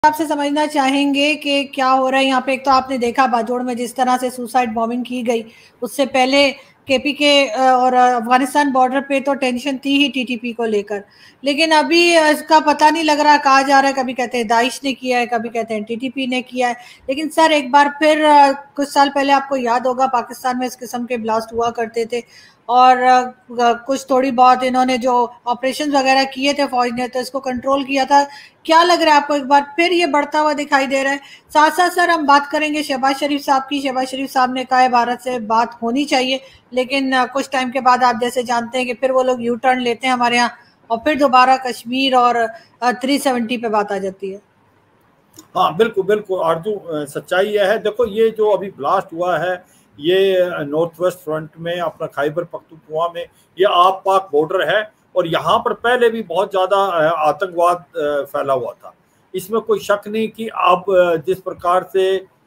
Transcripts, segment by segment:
आपसे समझना चाहेंगे कि क्या हो रहा है यहाँ पे। एक तो आपने देखा बाजोड़ में जिस तरह से सुसाइड बॉम्बिंग की गई, उससे पहले केपी के और अफगानिस्तान बॉर्डर पे तो टेंशन थी ही टीटीपी को लेकर, लेकिन अभी इसका पता नहीं लग रहा, कहा जा रहा है कभी कहते हैं दाइश ने किया है, कभी कहते हैं टीटीपी ने किया है। लेकिन सर एक बार फिर कुछ साल पहले आपको याद होगा पाकिस्तान में इस किस्म के ब्लास्ट हुआ करते थे, और कुछ थोड़ी बहुत इन्होंने जो ऑपरेशन वगैरह किए थे फौज ने, तो इसको कंट्रोल किया था। क्या लग रहा है आपको एक बार फिर ये बढ़ता हुआ दिखाई दे रहा है? साथ साथ सर हम बात करेंगे शहबाज शरीफ साहब की। शहबाज शरीफ साहब ने कहा है भारत से बात होनी चाहिए, लेकिन कुछ टाइम के बाद आप जैसे जानते हैं कि फिर वो लोग यू टर्न लेते हैं हमारे यहाँ, और फिर दोबारा कश्मीर और 370 पे बात आ जाती है। हाँ बिल्कुल बिल्कुल आरजू, सच्चाई यह है। देखो ये जो अभी ब्लास्ट हुआ है ये नॉर्थ वेस्ट फ्रंट में अपना खैबर पख्तूनख्वा में, ये आप पाक बॉर्डर है, और यहाँ पर पहले भी बहुत ज़्यादा आतंकवाद फैला हुआ था। इसमें कोई शक नहीं कि अब जिस प्रकार से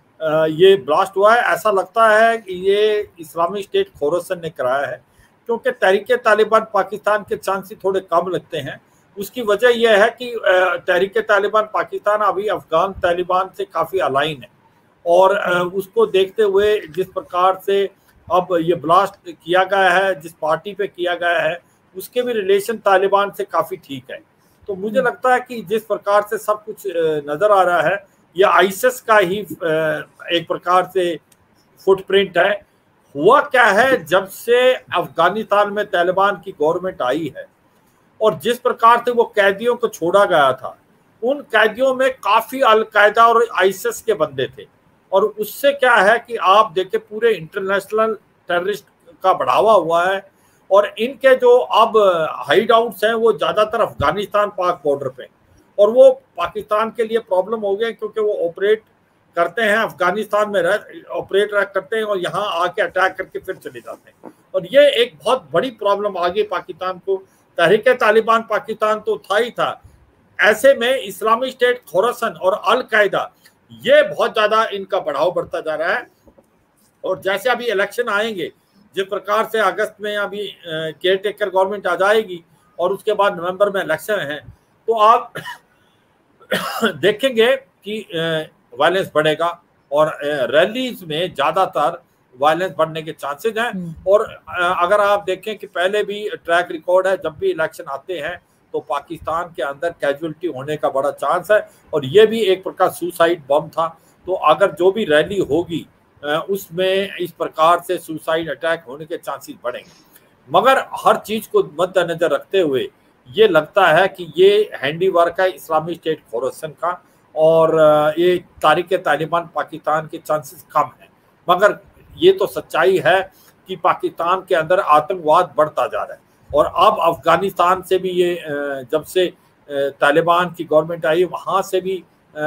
ये ब्लास्ट हुआ है, ऐसा लगता है कि ये इस्लामिक स्टेट खोरासान ने कराया है, क्योंकि तहरीक तालिबान पाकिस्तान के चांसेस थोड़े कम लगते हैं। उसकी वजह यह है कि तहरीक तालिबान पाकिस्तान अभी अफगान तालिबान से काफ़ी अलाइन है, और उसको देखते हुए जिस प्रकार से अब ये ब्लास्ट किया गया है, जिस पार्टी पे किया गया है, उसके भी रिलेशन तालिबान से काफ़ी ठीक है। तो मुझे लगता है कि जिस प्रकार से सब कुछ नज़र आ रहा है, यह आईएसआईएस का ही एक प्रकार से फुटप्रिंट है। हुआ क्या है, जब से अफगानिस्तान में तालिबान की गवर्नमेंट आई है और जिस प्रकार से वो कैदियों को छोड़ा गया था, उन कैदियों में काफ़ी अलकायदा और आईएसआईएस के बंदे थे, और उससे क्या है कि आप देखें पूरे इंटरनेशनल टेररिस्ट का बढ़ावा हुआ है, और इनके जो अब हाइड आउट्स हैं वो ज़्यादातर अफगानिस्तान पाक बॉर्डर पे, और वो पाकिस्तान के लिए प्रॉब्लम हो गया, क्योंकि वो ऑपरेट करते हैं अफगानिस्तान में ऑपरेट करते हैं और यहाँ आके अटैक करके फिर चले जाते हैं, और ये एक बहुत बड़ी प्रॉब्लम आ गई पाकिस्तान को। तहरीक तालिबान पाकिस्तान तो था ही था, ऐसे में इस्लामिक स्टेट खोरासान और अल कायदा ये बहुत ज़्यादा इनका बढ़ाव बढ़ता जा रहा है। और जैसे अभी इलेक्शन आएंगे, जिस प्रकार से अगस्त में अभी केयर टेकर गवर्नमेंट आ जाएगी और उसके बाद नवंबर में इलेक्शन है, तो आप देखेंगे कि वायलेंस बढ़ेगा, और रैलीज में ज़्यादातर वायलेंस बढ़ने के चांसेस हैं। और अगर आप देखें कि पहले भी ट्रैक रिकॉर्ड है, जब भी इलेक्शन आते हैं तो पाकिस्तान के अंदर कैजुअलिटी होने का बड़ा चांस है, और ये भी एक प्रकार सुसाइड बम था। तो अगर जो भी रैली होगी उसमें इस प्रकार से सुसाइड अटैक होने के चांसेस बढ़ेंगे। मगर हर चीज़ को मद्देनजर रखते हुए ये लगता है कि ये हैंडीवर्क है इस्लामिक स्टेट खोरासान का, और ये तहरीक तालिबान पाकिस्तान के चांसेस कम हैं। मगर ये तो सच्चाई है कि पाकिस्तान के अंदर आतंकवाद बढ़ता जा रहा है, और अब अफगानिस्तान से भी ये जब से तालिबान की गवर्नमेंट आई वहाँ से भी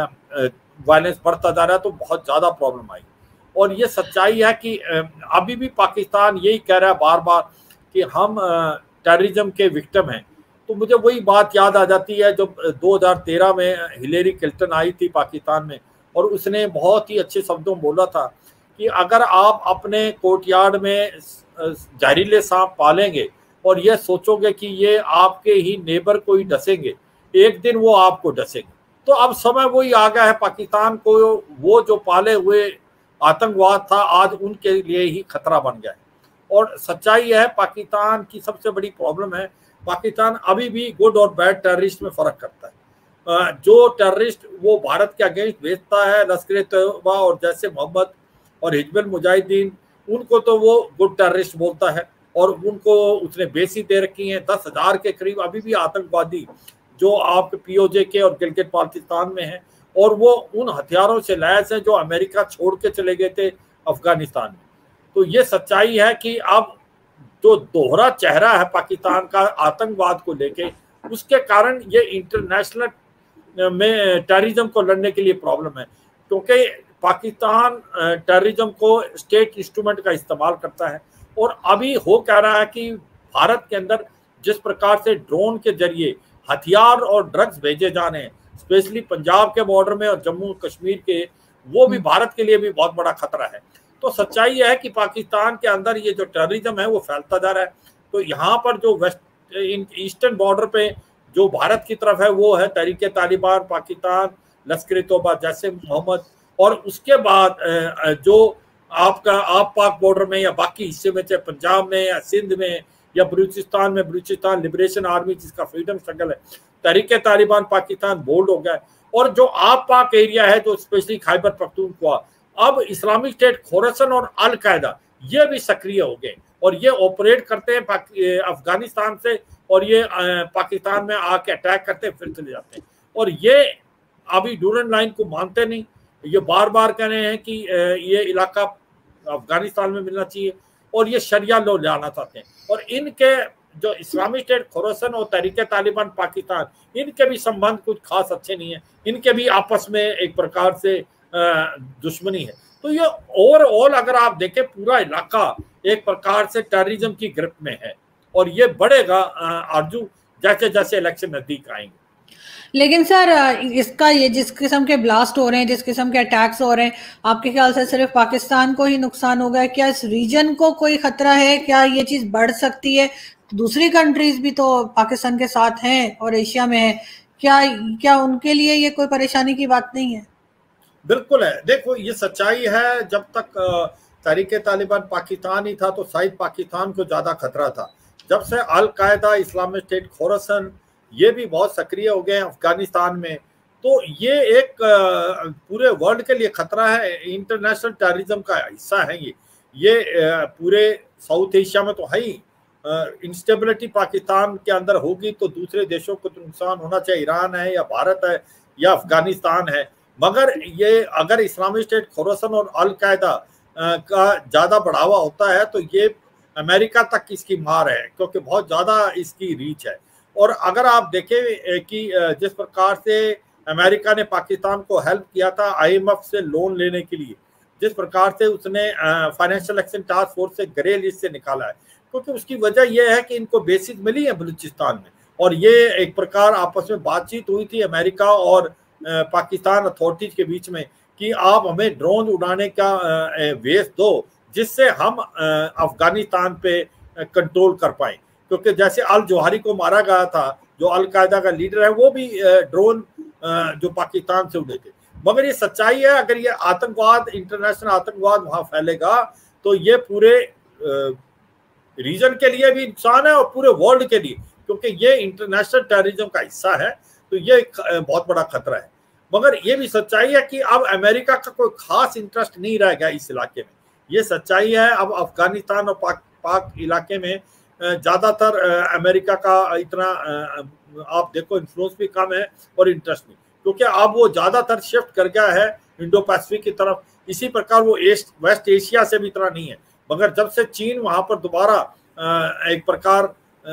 वायलेंस बढ़ता जा रहा है, तो बहुत ज़्यादा प्रॉब्लम आई। और ये सच्चाई है कि अभी भी पाकिस्तान यही कह रहा है बार बार कि हम टेररिज्म के विक्टिम हैं। तो मुझे वही बात याद आ जाती है जब 2013 में हिलेरी क्लिंटन आई थी पाकिस्तान में, और उसने बहुत ही अच्छे शब्दों में बोला था कि अगर आप अपने कोर्टयार्ड में जहरीले सांप पालेंगे और यह सोचोगे कि ये आपके ही नेबर को ही डसेंगे, एक दिन वो आपको डसेंगे। तो अब समय वही आ गया है, पाकिस्तान को वो जो पाले हुए आतंकवाद था आज उनके लिए ही खतरा बन गया है। और सच्चाई है पाकिस्तान की सबसे बड़ी प्रॉब्लम है, पाकिस्तान अभी भी गुड और बैड टेररिस्ट में फ़र्क करता है। जो टेररिस्ट वो भारत के अगेंस्ट भेजता है, लश्कर तैयबा और जैसे मोहम्मद और हिजबुल मुजाहिदीन, उनको तो वो गुड टेररिस्ट बोलता है, और उनको उसने बेसी दे रखी है। 10,000 के करीब अभी भी आतंकवादी जो आपके पीओजे के और गिलगित बाल्टिस्तान में हैं, और वो उन हथियारों से लैस हैं जो अमेरिका छोड़ के चले गए थे अफगानिस्तान में। तो ये सच्चाई है कि अब जो दोहरा चेहरा है पाकिस्तान का आतंकवाद को लेके, उसके कारण ये इंटरनेशनल में टेररिज्म को लड़ने के लिए प्रॉब्लम है, क्योंकि पाकिस्तान टेररिज्म को स्टेट इंस्ट्रूमेंट का इस्तेमाल करता है। और अभी हो कह रहा है कि भारत के अंदर जिस प्रकार से ड्रोन के जरिए हथियार और ड्रग्स भेजे जाने हैं, स्पेशली पंजाब के बॉर्डर में और जम्मू कश्मीर के, वो भी भारत के लिए भी बहुत बड़ा खतरा है। तो सच्चाई यह है कि पाकिस्तान के अंदर ये जो टेररिज्म है वो फैलता जा रहा है। तो यहाँ पर जो वेस्ट ईस्टर्न बॉर्डर पे जो भारत की तरफ है वो है तहरीक तालिबान पाकिस्तान, लश्कर तोबा, जैसे मोहम्मद, और उसके बाद जो आपका आप पाक बॉर्डर में या बाकी हिस्से में, चाहे पंजाब में या सिंध में या बलूचिस्तान में, बलूचिस्तान लिबरेशन आर्मी जिसका फ्रीडम स्ट्रगल है, तहरीक तालिबान पाकिस्तान बोल्ड हो गया, और जो आप पाक एरिया है जो स्पेशली खैबर पख्तूनख्वा, अब इस्लामिक स्टेट खोरासन और अल कायदा ये भी सक्रिय हो गए और ये ऑपरेट करते हैं अफगानिस्तान से, और ये पाकिस्तान में आके अटैक करते हैं फिर चले जाते हैं। और ये अभी डूरन लाइन को मानते नहीं, ये बार बार कह रहे हैं कि ये इलाका अफगानिस्तान में मिलना चाहिए, और ये शरिया लॉ लाना चाहते हैं। और इनके जो इस्लामिक स्टेट खोरासन और तहरीक तालिबान पाकिस्तान, इनके भी संबंध कुछ खास अच्छे नहीं है, इनके भी आपस में एक प्रकार से दुश्मनी है। तो ये ओवरऑल अगर आप देखें पूरा इलाका एक प्रकार से टेररिज्म की ग्रिप में है, और ये बढ़ेगा आरजू जैसे जैसे इलेक्शन नजदीक आएंगे। लेकिन सर इसका ये जिस किस्म के ब्लास्ट हो रहे हैं, जिस किस्म के अटैक्स हो रहे हैं, आपके ख्याल से सिर्फ पाकिस्तान को ही नुकसान होगा? क्या इस रीजन को कोई खतरा है? क्या ये चीज बढ़ सकती है? दूसरी कंट्रीज भी तो पाकिस्तान के साथ हैं और एशिया में है, क्या उनके लिए ये कोई परेशानी की बात नहीं है? बिल्कुल है। देखो ये सच्चाई है, जब तक तहरीक तालिबान पाकिस्तान ही था तो शायद पाकिस्तान को ज्यादा खतरा था। जब से अल कायदा, इस्लामिक स्टेट खोरासन ये भी बहुत सक्रिय हो गए अफगानिस्तान में, तो ये एक पूरे वर्ल्ड के लिए खतरा है, इंटरनेशनल टेररिज्म का हिस्सा है ये पूरे साउथ एशिया में तो है ही। इंस्टेबिलिटी पाकिस्तान के अंदर होगी तो दूसरे देशों को तो नुकसान होना चाहिए, ईरान है या भारत है या अफगानिस्तान है। मगर ये अगर इस्लामिक स्टेट खोरासन और अल कायदा का ज़्यादा बढ़ावा होता है तो ये अमेरिका तक इसकी मार है, क्योंकि बहुत ज़्यादा इसकी रीच है। और अगर आप देखें कि जिस प्रकार से अमेरिका ने पाकिस्तान को हेल्प किया था IMF से लोन लेने के लिए, जिस प्रकार से उसने फाइनेंशियल एक्शन टास्क फोर्स से ग्रे लिस्ट से निकाला है, क्योंकि उसकी वजह यह है कि इनको बेसिस मिली है बलूचिस्तान में, और ये एक प्रकार आपस में बातचीत हुई थी अमेरिका और पाकिस्तान अथॉरिटीज के बीच में कि आप हमें ड्रोन उड़ाने का वेस दो जिससे हम अफगानिस्तान पे कंट्रोल कर पाएं। क्योंकि जैसे अल जौहरी को मारा गया था, जो अल कायदा का लीडर है, वो भी ड्रोन जो पाकिस्तान से उड़े थे। मगर ये सच्चाई है, अगर ये आतंकवाद, इंटरनेशनल आतंकवाद वहां फैलेगा तो ये पूरे रीजन के लिए भी नुकसान है और पूरे वर्ल्ड के लिए, क्योंकि ये इंटरनेशनल टेररिज्म का हिस्सा है, तो ये बहुत बड़ा खतरा है। मगर ये भी सच्चाई है कि अब अमेरिका का कोई खास इंटरेस्ट नहीं रह गया इस इलाके में, ये सच्चाई है। अब अफगानिस्तान और पाक इलाके में ज़्यादातर अमेरिका का इतना आप देखो इन्फ्लुएंस भी कम है और इंटरेस्ट नहीं, क्योंकि अब वो ज़्यादातर शिफ्ट कर गया है इंडो पैसिफिक की तरफ। इसी प्रकार वो वेस्ट एशिया से भी इतना नहीं है। मगर जब से चीन वहाँ पर दोबारा एक प्रकार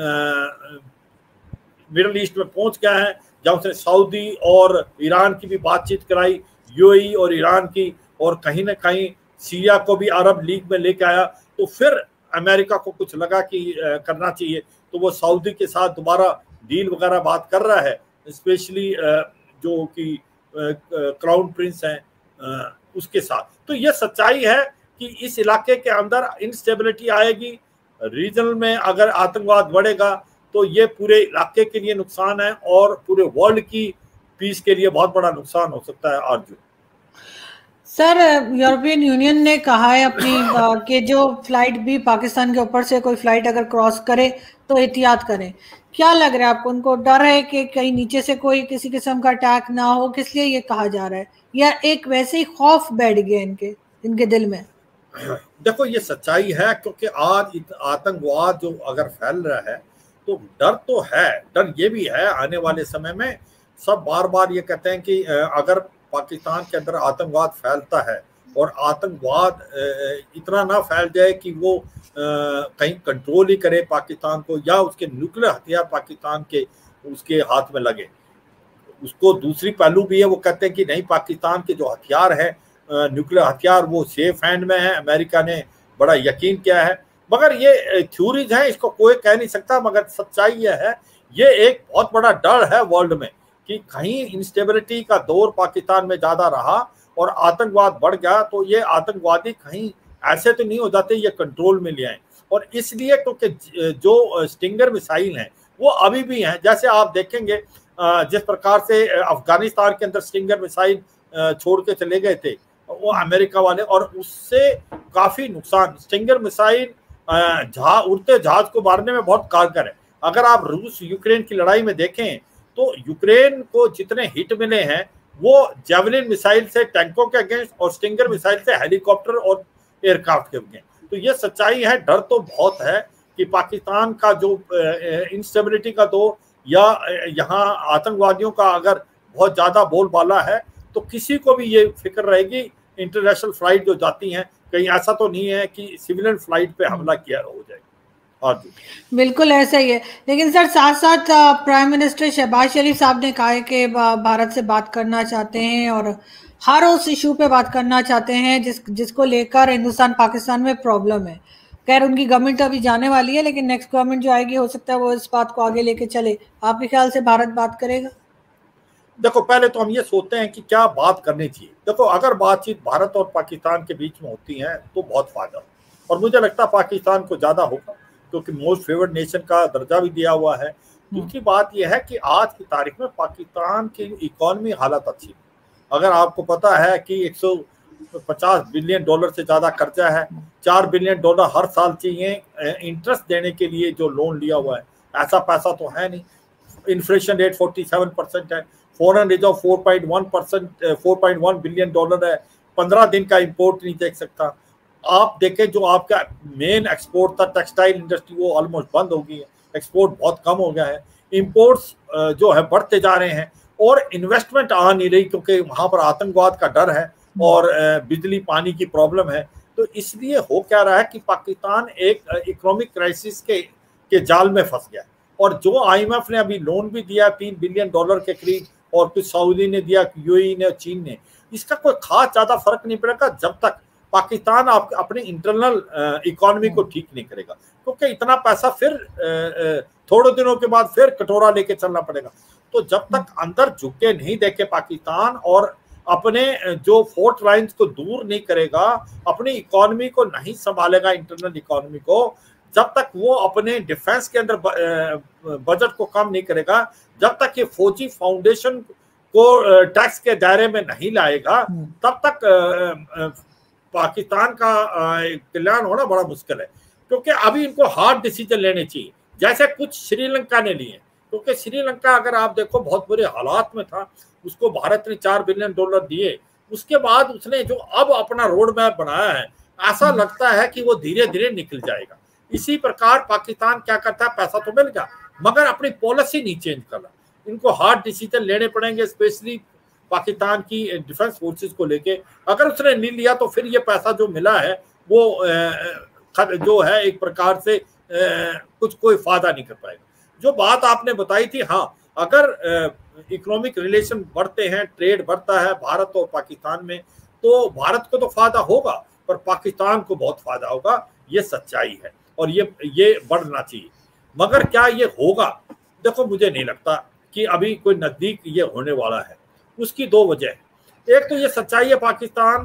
मिडल ईस्ट में पहुँच गया है, जब उसने सऊदी और ईरान की भी बातचीत कराई, UAE और ईरान की, और कहीं ना कहीं सीरिया को भी अरब लीग में लेके आया, तो फिर अमेरिका को कुछ लगा कि करना चाहिए, तो वो सऊदी के साथ दोबारा डील वगैरह बात कर रहा है, स्पेशली जो कि क्राउन प्रिंस हैं उसके साथ। तो ये सच्चाई है कि इस इलाके के अंदर इंस्टेबिलिटी आएगी, रीजनल में अगर आतंकवाद बढ़ेगा तो ये पूरे इलाके के लिए नुकसान है और पूरे वर्ल्ड की पीस के लिए बहुत बड़ा नुकसान हो सकता है। आरजू सर, यूरोपियन यूनियन ने कहा है अपनी कि जो फ्लाइट भी पाकिस्तान के ऊपर से कोई फ्लाइट अगर क्रॉस करे तो एहतियात करें। क्या लग रहा है आपको, उनको डर है कि कहीं नीचे से कोई किसी किस्म का अटैक ना हो, किस लिए ये कहा जा रहा है, या एक वैसे ही खौफ बैठ गया इनके दिल में? देखो ये सच्चाई है, क्योंकि आज आतंकवाद जो अगर फैल रहा है तो डर तो है, डर ये भी है आने वाले समय में सब बार बार ये कहते हैं कि अगर पाकिस्तान के अंदर आतंकवाद फैलता है और आतंकवाद इतना ना फैल जाए कि वो कहीं कंट्रोल ही करे पाकिस्तान को, या उसके न्यूक्लियर हथियार पाकिस्तान के उसके हाथ में लगे। उसको दूसरी पहलू भी है, वो कहते हैं कि नहीं, पाकिस्तान के जो हथियार है न्यूक्लियर हथियार वो सेफ हैंड में है, अमेरिका ने बड़ा यकीन किया है। मगर ये थ्योरीज हैं, इसको कोई कह नहीं सकता, मगर सच्चाई ये है, ये एक बहुत बड़ा डर है वर्ल्ड में कि कहीं इंस्टेबिलिटी का दौर पाकिस्तान में ज़्यादा रहा और आतंकवाद बढ़ गया तो ये आतंकवादी कहीं ऐसे तो नहीं हो जाते, ये कंट्रोल में ले आए। और इसलिए क्योंकि जो स्टिंगर मिसाइल हैं वो अभी भी हैं, जैसे आप देखेंगे जिस प्रकार से अफगानिस्तान के अंदर स्टिंगर मिसाइल छोड़ के चले गए थे वो अमेरिका वाले, और उससे काफी नुकसान, स्टिंगर मिसाइल उड़ते जहाज को मारने में बहुत कारगर है। अगर आप रूस यूक्रेन की लड़ाई में देखें तो यूक्रेन को जितने हिट मिले हैं वो जेवलिन मिसाइल से टैंकों के अगेंस्ट और स्टिंगर मिसाइल से हेलीकॉप्टर और एयरक्राफ्ट के अगेंस्ट। तो ये सच्चाई है। डर तो बहुत है कि पाकिस्तान का जो इंस्टेबिलिटी का दौर या यहाँ आतंकवादियों का अगर बहुत ज्यादा बोलबाला है तो किसी को भी ये फिक्र रहेगी इंटरनेशनल फ्लाइट जो जाती हैं कहीं ऐसा तो नहीं है कि सिविलियन फ्लाइट पे हमला किया हो जाएगा। बिल्कुल ऐसा ही है। लेकिन सर साथ साथ प्राइम मिनिस्टर शहबाज शरीफ साहब ने कहा है कि भारत से बात करना चाहते हैं और हर उस इशू पे बात करना चाहते हैं जिसको लेकर हिंदुस्तान पाकिस्तान में प्रॉब्लम है। खैर उनकी गवर्नमेंट अभी जाने वाली है, लेकिन नेक्स्ट गवर्नमेंट जो आएगी हो सकता है वो इस बात को आगे लेके चले। आपके ख्याल से भारत बात करेगा? देखो पहले तो हम ये सोचते हैं कि क्या बात करनी चाहिए। देखो अगर बातचीत भारत और पाकिस्तान के बीच में होती है तो बहुत फायदा हो, और मुझे लगता है पाकिस्तान को ज्यादा होगा क्योंकि मोस्ट फेवर्ड नेशन का दर्जा भी दिया हुआ है। दूसरी बात यह है कि आज की तारीख में पाकिस्तान की इकोनॉमी हालत अच्छी है। अगर आपको पता है कि 150 बिलियन डॉलर से ज्यादा कर्जा है, 4 बिलियन डॉलर हर साल चाहिए इंटरेस्ट देने के लिए जो लोन लिया हुआ है, ऐसा पैसा तो है नहीं। इन्फ्लेशन रेट 47% है, फॉरेन रिजर्व 4.1 बिलियन डॉलर है, 15 दिन का इंपोर्ट नहीं देख सकता। आप देखें जो आपका मेन एक्सपोर्ट था टेक्सटाइल इंडस्ट्री वो ऑलमोस्ट बंद हो गई है, एक्सपोर्ट बहुत कम हो गया है, इंपोर्ट्स जो है बढ़ते जा रहे हैं और इन्वेस्टमेंट आ नहीं रही क्योंकि वहां पर आतंकवाद का डर है और बिजली पानी की प्रॉब्लम है। तो इसलिए हो क्या रहा है कि पाकिस्तान एक इकोनॉमिक क्राइसिस के जाल में फंस गया। और जो IMF ने अभी लोन भी दिया 3 बिलियन डॉलर के करीब, और कुछ सऊदी ने दिया, UAE ने, चीन ने, इसका कोई खास ज्यादा फर्क नहीं पड़ेगा जब तक पाकिस्तान अपने इंटरनल इकोनॉमी को ठीक नहीं करेगा, क्योंकि इतना पैसा फिर थोड़े दिनों के बाद फिर कटोरा लेके चलना पड़ेगा। तो जब तक अंदर झुके नहीं देखे पाकिस्तान और अपने जो फोर्ट लाइन्स को दूर नहीं करेगा, अपनी इकोनॉमी को नहीं संभालेगा, इंटरनल इकोनॉमी को, जब तक वो अपने डिफेंस के अंदर बजट को कम नहीं करेगा, जब तक ये फौजी फाउंडेशन को टैक्स के दायरे में नहीं लाएगा, तब तक पाकिस्तान का कल्याण होना बड़ा मुश्किल है। क्योंकि अभी इनको हार्ड डिसीजन लेने चाहिए, जैसे कुछ श्रीलंका ने लिए, क्योंकि श्रीलंका अगर आप देखो बहुत बुरे हालात में था, उसको भारत ने 4 बिलियन डॉलर दिए, उसके बाद उसने जो अब अपना रोड मैप बनाया है, ऐसा लगता है कि वो धीरे धीरे निकल जाएगा। इसी प्रकार पाकिस्तान क्या करता है, पैसा तो मिल गया मगर अपनी पॉलिसी नहीं चेंज कर रहा। इनको हार्ड डिसीजन लेने पड़ेंगे, स्पेशली पाकिस्तान की डिफेंस फोर्सेस को लेके। अगर उसने नहीं लिया तो फिर ये पैसा जो मिला है वो जो है एक प्रकार से कुछ कोई फायदा नहीं कर पाएगा। जो बात आपने बताई थी, हाँ, अगर इकोनॉमिक रिलेशन बढ़ते हैं, ट्रेड बढ़ता है भारत और पाकिस्तान में, तो भारत को तो फायदा होगा पर पाकिस्तान को बहुत फायदा होगा, ये सच्चाई है और ये बढ़ना चाहिए। मगर क्या ये होगा? देखो मुझे नहीं लगता कि अभी कोई नजदीक ये होने वाला है। उसकी 2 वजह है। एक तो ये सच्चाई है, पाकिस्तान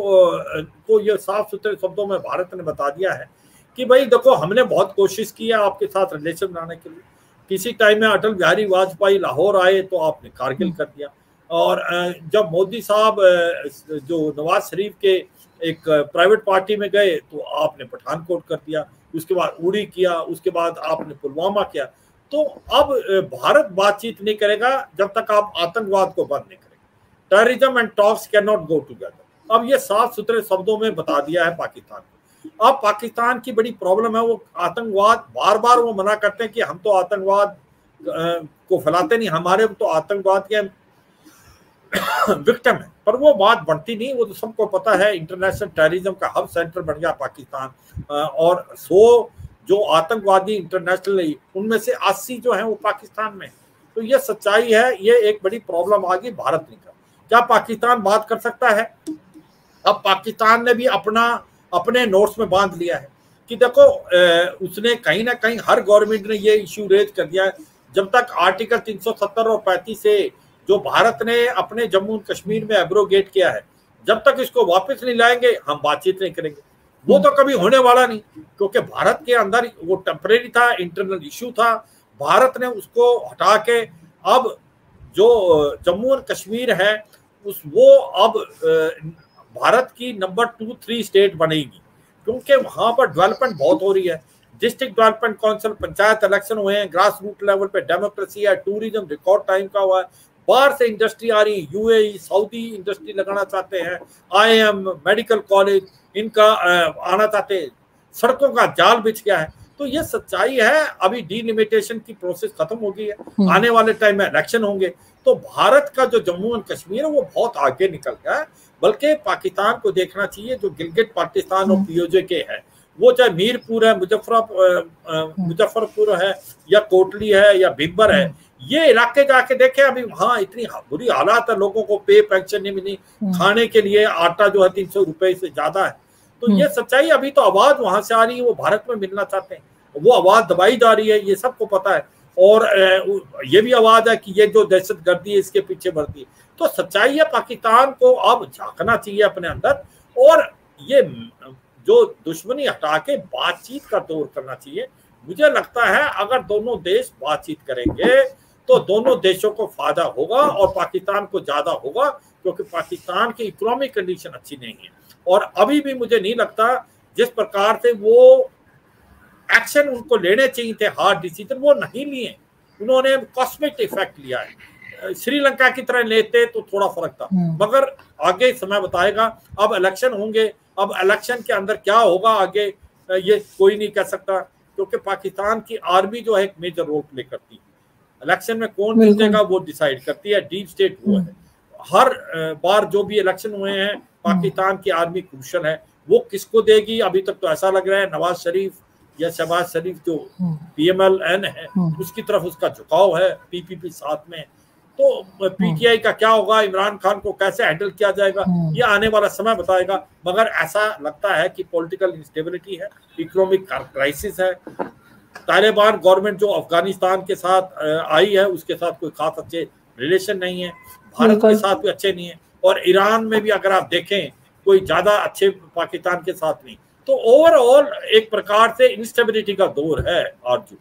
को ये साफ सुथरे शब्दों में भारत ने बता दिया है कि भाई देखो हमने बहुत कोशिश की है आपके साथ रिलेशन बनाने के लिए। किसी टाइम में अटल बिहारी वाजपेयी लाहौर आए तो आपने कारगिल कर दिया, और जब मोदी साहब जो नवाज शरीफ के एक प्राइवेट पार्टी में गए तो आपने पठानकोट कर दिया, उसके बाद उड़ी किया, उसके बाद आपने पुलवामा किया। तो अब भारत बातचीत नहीं करेगा जब तक आप आतंकवाद को बंद नहीं करेंगे। Terrorism and talks can not go together. अब ये साफ सुथरे शब्दों में बता दिया है पाकिस्तान को। अब पाकिस्तान की बड़ी प्रॉब्लम है, वो आतंकवाद बार बार वो मना करते हैं कि हम तो आतंकवाद को फैलाते नहीं, हमारे तो आतंकवाद के विक्टिम है, पर वो बात बढ़ती नहीं। वो तो सबको पता है इंटरनेशनल टेररिज्म का हब सेंटर बन गया पाकिस्तान, और 100 जो आतंकवादी इंटरनेशनल उनमें से 80 जो है वो पाकिस्तान में। तो ये सच्चाई है, ये एक बड़ी प्रॉब्लम आ गई भारत ने। क्या पाकिस्तान बात कर सकता है? अब पाकिस्तान ने भी अपने नोट्स में बांध लिया है कि देखो उसने कहीं ना कहीं, हर गवर्नमेंट ने ये इश्यू रेज कर दिया है, जब तक आर्टिकल 370 और 35 से जो भारत ने अपने जम्मू कश्मीर में एब्रोगेट किया है, जब तक इसको वापस नहीं लाएंगे हम बातचीत नहीं करेंगे। वो तो कभी होने वाला नहीं, क्योंकि भारत के अंदर वो टेम्परेरी था, इंटरनल इश्यू था, भारत ने उसको हटा के अब जो जम्मू और कश्मीर है वो अब भारत की नंबर 2-3 स्टेट बनेगी, क्योंकि वहां पर डेवलपमेंट बहुत हो रही है। District development council, panchayat election हुए हैं, ग्रास रूट लेवल पे डेमोक्रेसी है, टूरिज्म रिकॉर्ड टाइम का हुआ है, बाहर से इंडस्ट्री आ रही है, यूएई सऊदी इंडस्ट्री लगाना चाहते हैं, आईएम मेडिकल कॉलेज इनका आना चाहते हैं, सड़कों का जाल बिछ गया है। तो ये सच्चाई है। अभी डीलिमिटेशन की प्रोसेस खत्म हो गई है, आने वाले टाइम में इलेक्शन होंगे, तो भारत का जो जम्मू एंड कश्मीर है वो बहुत आगे निकल गया है। बल्कि पाकिस्तान को देखना चाहिए, जो गिलगित पाकिस्तान और पीओजे के है, वो चाहे मीरपुर है, मुजफ्फरपुर है, या कोटली है, या भिब्बर है, ये इलाके जाके देखे, अभी वहां इतनी बुरी हालात है, लोगों को पे पेंशन नहीं मिली, खाने के लिए आटा जो है 300 रुपए से ज्यादा है। तो ये सच्चाई। अभी तो आवाज वहां से आ रही है, वो भारत में मिलना चाहते हैं, वो आवाज दबाई जा रही है, ये सबको पता है। और ये भी आवाज है कि ये जो दहशतगर्दी है इसके पीछे बढ़ती है। तो सच्चाई है, पाकिस्तान को अब झांकना चाहिए अपने अंदर, और ये जो दुश्मनी हटा के बातचीत का दौर करना चाहिए। मुझे लगता है अगर दोनों देश बातचीत करेंगे तो दोनों देशों को फायदा होगा, और पाकिस्तान को ज्यादा होगा, क्योंकि पाकिस्तान की इकोनॉमिक कंडीशन अच्छी नहीं है। और अभी भी मुझे नहीं लगता जिस प्रकार से वो एक्शन उनको लेने चाहिए थे, हार्ड डिसीजन, वो नहीं लिए, उन्होंने कॉस्मेटिक इफेक्ट लिया है। श्रीलंका की तरह लेते तो थोड़ा फर्क था, मगर आगे समय बताएगा। अब इलेक्शन होंगे, अब इलेक्शन के अंदर क्या होगा आगे ये कोई नहीं कह सकता, क्योंकि पाकिस्तान की आर्मी जो है एक मेजर रोल प्ले करती है। इलेक्शन में कौन जीतेगा वो डिसाइड करती है, डीप स्टेट वो है। हर बार जो भी इलेक्शन हुए हैं, पाकिस्तान की आर्मी क्रूशल है, वो किसको देगी। अभी तक तो ऐसा लग रहा है नवाज शरीफ या शहबाज शरीफ जो PMLN है उसकी तरफ उसका झुकाव है, PPP साथ में। तो PTI का क्या होगा, इमरान खान को कैसे हैंडल किया जाएगा, ये आने वाला समय बताएगा। मगर ऐसा लगता है कि पॉलिटिकल इंस्टेबिलिटी है, इकोनॉमिक क्राइसिस है। तालिबान गवर्नमेंट जो अफगानिस्तान के साथ आई है उसके साथ कोई खास अच्छे रिलेशन नहीं है, भारत के साथ भी अच्छे नहीं है, और ईरान में भी अगर आप देखें कोई ज्यादा अच्छे पाकिस्तान के साथ नहीं। तो ओवरऑल एक प्रकार से इंस्टेबिलिटी का दौर है आरजू।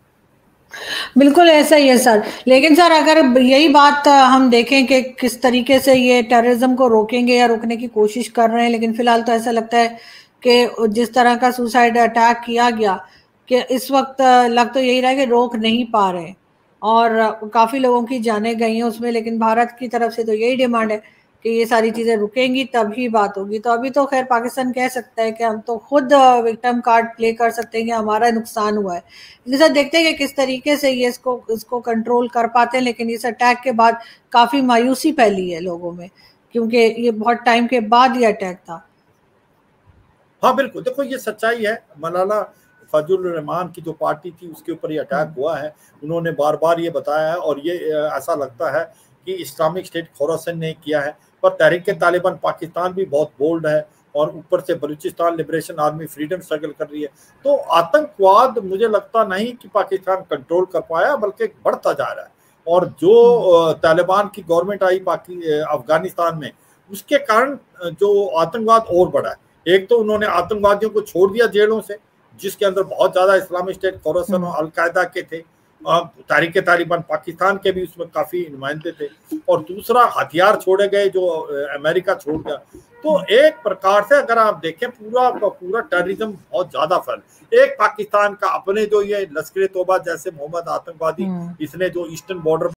बिल्कुल ऐसा ही है सर। लेकिन सर अगर यही बात हम देखें कि किस तरीके से ये टेररिज्म को रोकेंगे या रोकने की कोशिश कर रहे हैं, लेकिन फिलहाल तो ऐसा लगता है कि जिस तरह का सुसाइड अटैक किया गया कि इस वक्त लग तो यही रहा है कि रोक नहीं पा रहे, और काफ़ी लोगों की जानें गई हैं उसमें। लेकिन भारत की तरफ से तो यही डिमांड है कि ये सारी चीज़ें रुकेंगी तभी बात होगी। तो अभी तो खैर पाकिस्तान कह सकता है कि हम तो खुद विक्टिम कार्ड प्ले कर सकते हैं कि हमारा नुकसान हुआ है। लेकिन सर देखते हैं कि किस तरीके से ये इसको कंट्रोल कर पाते हैं। लेकिन इस अटैक के बाद काफ़ी मायूसी फैली है लोगों में, क्योंकि ये बहुत टाइम के बाद ये अटैक था। हाँ बिल्कुल, देखो ये सच्चाई है। मलाला फजलुर रहमान की जो पार्टी थी उसके ऊपर ये अटैक हुआ है, उन्होंने बार बार ये बताया है, और ये ऐसा लगता है कि इस्लामिक स्टेट खोरासन ने किया है। पर तहरीक-ए-तालिबान पाकिस्तान भी बहुत बोल्ड है, और ऊपर से Balochistan liberation army freedom struggle कर रही है। तो आतंकवाद मुझे लगता नहीं कि पाकिस्तान कंट्रोल कर पाया, बल्कि बढ़ता जा रहा है। और जो तालिबान की गवर्नमेंट आई अफगानिस्तान में, उसके कारण जो आतंकवाद और बढ़ा है। एक तो उन्होंने आतंकवादियों को छोड़ दिया जेलों से, जिसके अंदर बहुत ज्यादा इस्लामिक स्टेट खोरासन और अलकायदा के थे, तहरीक-ए-तालिबान पाकिस्तान के भी उसमें काफी नुमाइंदे थे, और दूसरा हथियार छोड़े गए जो अमेरिका छोड़ गया। तो एक प्रकार से अगर आप देखें पूरा का पूरा टेररिज्म बहुत ज्यादा फैल। एक पाकिस्तान का अपने जो ये लश्कर-ए-तौबा जैसे मोहम्मद आतंकवादी, इसने जो ईस्टर्न बॉर्डर